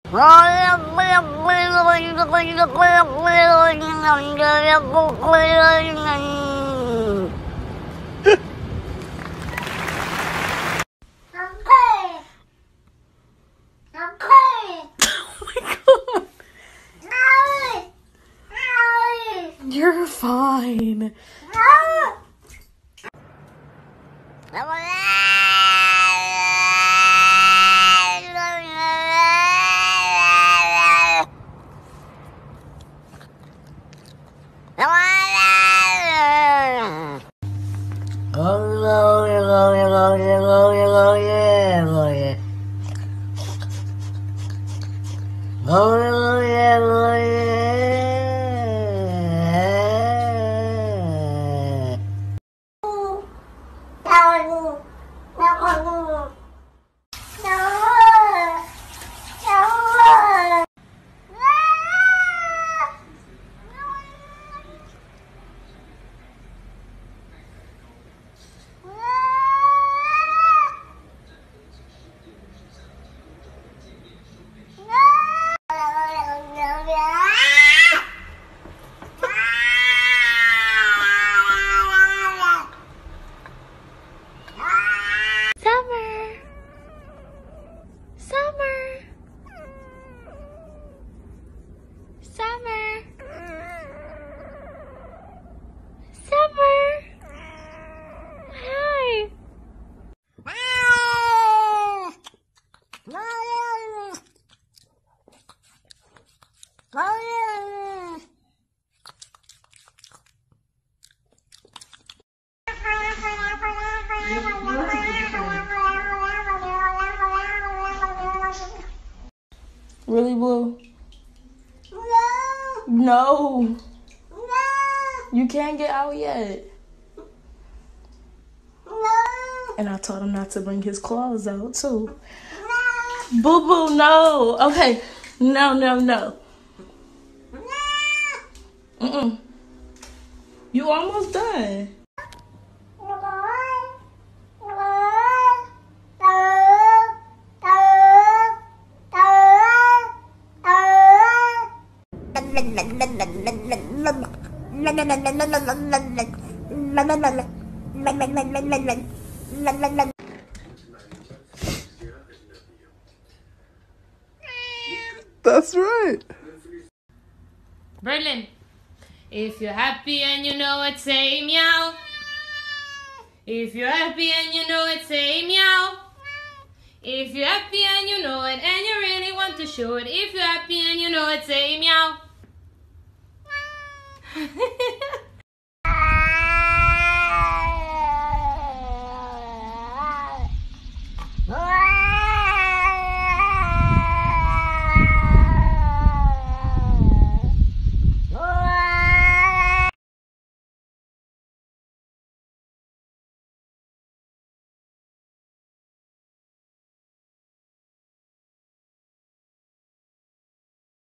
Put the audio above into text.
You're fine. Really, Blue? No. You can't get out yet. And I told him not to bring his claws out, too. Boo Boo, no. Okay. No. You almost done. That's right. Berlin, if you're happy and you know it, say meow. If you're happy and you know it, say meow. If you're happy and you know it and you really want to show it, if you're happy and you know it, say meow.